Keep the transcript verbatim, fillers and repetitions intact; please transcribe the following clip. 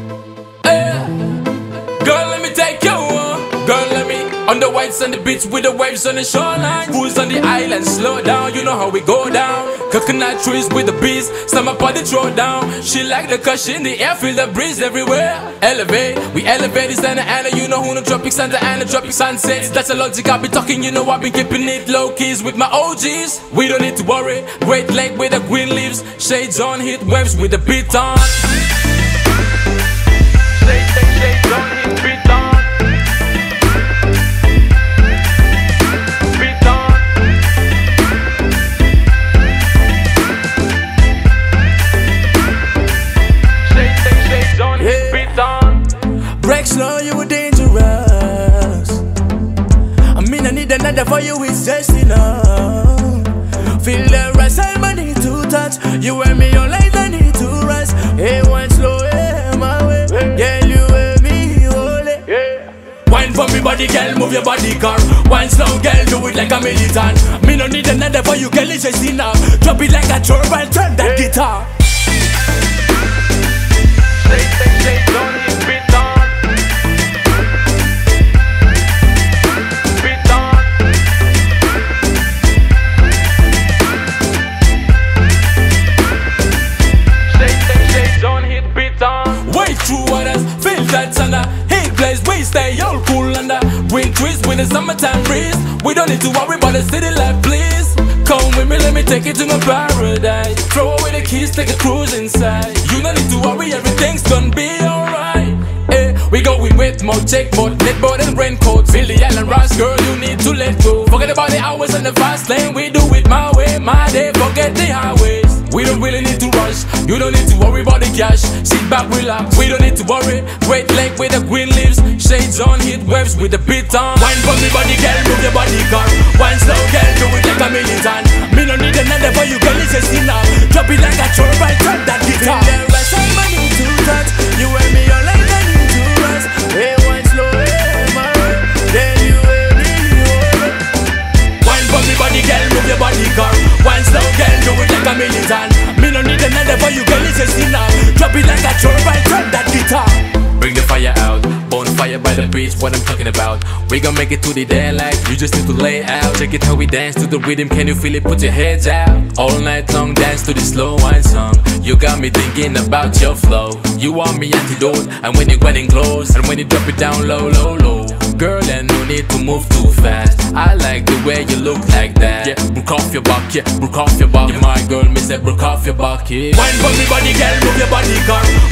Hey. Girl, let me take you on. Girl, let me on the whites on the beach with the waves on the shoreline. Fools on the island, slow down, you know how we go down. Coconut trees with the bees, summer party throw down. She like the cushion in the air, feel the breeze everywhere. Elevate, we elevate it, Santa Ana, you know who no tropic Santa Ana, tropic sunsets. That's the logic I be talking, you know I've been keeping it low keys with my O Gs. We don't need to worry, Great Lake with the green leaves, shades on, hit waves with the beat on. Shades, shades on, hit beat on. Break slow, you were dangerous. I mean I need another for you, it's just enough. Feel the rush, I need to touch. You and me all night, I need to rush. Hey, one slow, hey, my way. Girl, you and me, hold it. Wine for me body, girl, move your body, car. Wine slow, girl, do it like a militant. Me no need another for you, girl, it's just enough. Drop it like a turban, turn that guitar. Through waters, feel that thunder. Heat blaze, we stay all cool under green trees with the summertime breeze. We don't need to worry about the city life, please. Come with me, let me take you to my paradise. Throw away the keys, take a cruise inside. You don't need to worry, everything's gonna be alright. Hey, we going with more check board, netboard and raincoat. Feel the island rush, girl, you need to let go. Forget about the hours in the fast lane, we do it my way, my day. Forget the highways. We don't really need to rush, you don't need to worry about the cash. Sit back, relax, we don't need to worry. Great Lake with the green leaves, shades on, hit waves with the beat on. Wine for me body, girl, move your body, car. Wine slow, girl, do it like a militant. Me no need another for you, girl, it's just enough. Drop it like a turban, turn that guitar. Feel the rush, I need to touch. You and me all night, I need to rush. Hey, wine slow, hey, my way. Girl, you and me, hold it. Wine for me body, girl, move your body, car. Wine slow, girl, do it like a militant. Me no need another for you, girl, it's just enough. Drop it like a turban, turn that guitar. Bring the fire out, bonfire by the beach, what I'm talking about. We gon' make it to the daylight, you just need to lay out. Check it how we dance to the rhythm, can you feel it? Put your heads out. All night long, dance to the slow wine song. You got me thinking about your flow. You are me antidote, and when you're getting close, and when you drop it down low, low, low. Girl, and no need to move too fast. I like the way you look like that. Yeah, broke off your back, yeah, broke off your back. You're my girl, me say broke off your back, yeah. Wine for me body, girl, move your body, car.